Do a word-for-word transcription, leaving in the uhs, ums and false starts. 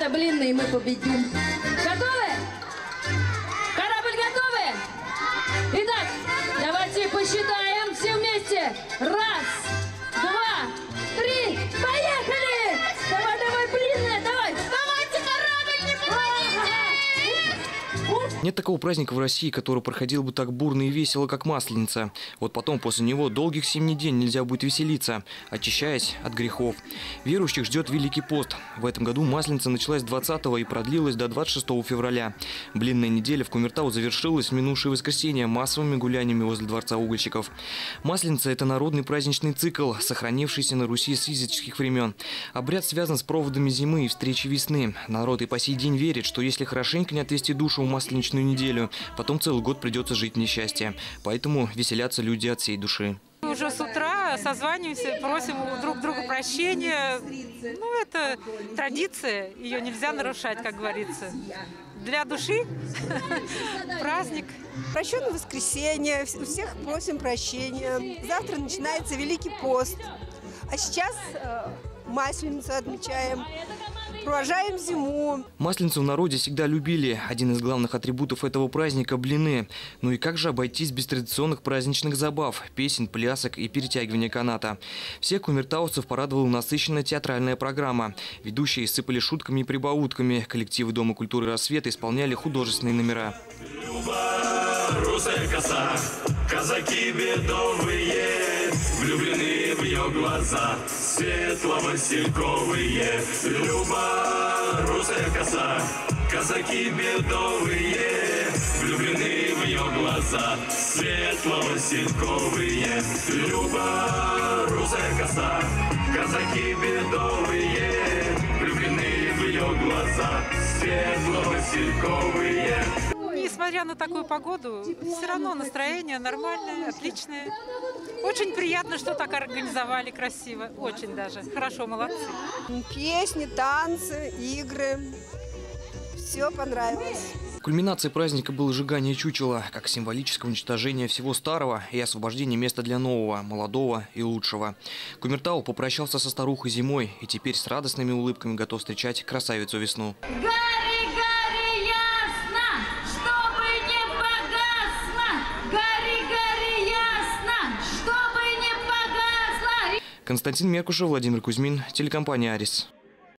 это блины, и мы победим. Готовы? Корабль готовы? Итак, давайте посчитаем все вместе. Раз, два, три, поехали! Давай, давай, блины, давай! Давайте, корабль, не подводите! Нет такого праздника в России, который проходил бы так бурно и весело, как Масленица. Вот потом, после него, долгих семь недель нельзя будет веселиться, очищаясь от грехов. Верующих ждет Великий пост. В этом году Масленица началась двадцатого и продлилась до двадцать шестого февраля. Блинная неделя в Кумертау завершилась в минувшее воскресенье массовыми гуляниями возле Дворца угольщиков. Масленица – это народный праздничный цикл, сохранившийся на Руси с языческих времен. Обряд связан с проводами зимы и встречи весны. Народ и по сей день верит, что если хорошенько не отвести душу в масленичную неделю, потом целый год придется жить в несчастье. Поэтому веселятся люди от всей души. Уже с утра созваниваемся, просим у друг друга прощения. Ну, это традиция, ее нельзя нарушать, как говорится. Для души праздник. Прощенное воскресенье, у всех просим прощения. Завтра начинается Великий пост. А сейчас э, Масленицу отмечаем. Провожаем зиму. Масленицу в народе всегда любили. Один из главных атрибутов этого праздника – блины. Ну и как же обойтись без традиционных праздничных забав, песен, плясок и перетягивания каната? Всех кумертаусцев порадовала насыщенная театральная программа. Ведущие сыпали шутками и прибаутками. Коллективы Дома культуры «Рассвет» исполняли художественные номера. Люба, русая коса, казаки бедовые, влюблены в ее глаза, светло-васильковые. Люба, русая коса, казаки бедовые, влюблены в ее глаза, светло-васильковые. Люба, русая коса, казаки бедовые, влюблены в ее глаза, светло-васильковые. Несмотря на такую погоду, все равно настроение нормальное, отличное. Очень приятно, что так организовали красиво. Очень даже. Хорошо, молодцы. Песни, танцы, игры. Все понравилось. Кульминацией праздника было сжигание чучела, как символическое уничтожение всего старого и освобождение места для нового, молодого и лучшего. Кумертау попрощался со старухой зимой и теперь с радостными улыбками готов встречать красавицу весну. Константин Меркушев, Владимир Кузьмин, телекомпания «Арис».